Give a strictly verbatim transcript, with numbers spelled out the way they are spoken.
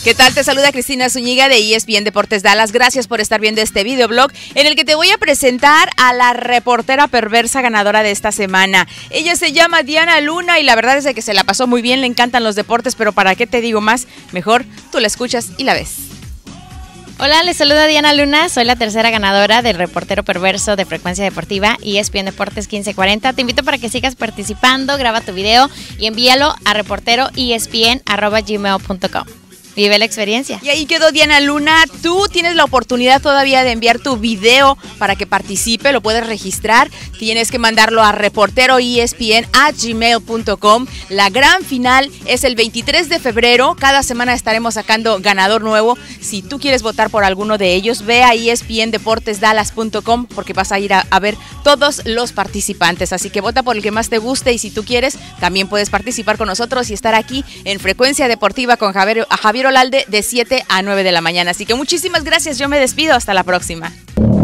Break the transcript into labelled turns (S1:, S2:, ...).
S1: ¿Qué tal? Te saluda Cristina Zúñiga de E S P N Deportes Dallas. Gracias por estar viendo este videoblog en el que te voy a presentar a la reportera perversa ganadora de esta semana. Ella se llama Diana Luna y la verdad es de que se la pasó muy bien, le encantan los deportes, pero ¿para qué te digo más? Mejor tú la escuchas y la ves.
S2: Hola, les saluda Diana Luna, soy la tercera ganadora del reportero perverso de Frecuencia Deportiva E S P N Deportes quince cuarenta. Te invito para que sigas participando, graba tu video y envíalo a reportero e s p n arroba gmail punto com. Vive la experiencia.
S1: Y ahí quedó Diana Luna. Tú tienes la oportunidad todavía de enviar tu video para que participe, lo puedes registrar. Tienes que mandarlo a reportero e s p n arroba gmail punto com. La gran final es el veintitrés de febrero. Cada semana estaremos sacando ganador nuevo. Si tú quieres votar por alguno de ellos, ve a e s p n deportes dallas punto com porque vas a ir a, a ver todos los participantes. Así que vota por el que más te guste y si tú quieres, también puedes participar con nosotros y estar aquí en Frecuencia Deportiva con Javier, Javier Olalde de siete a nueve de la mañana. Así que muchísimas gracias, yo me despido, hasta la próxima.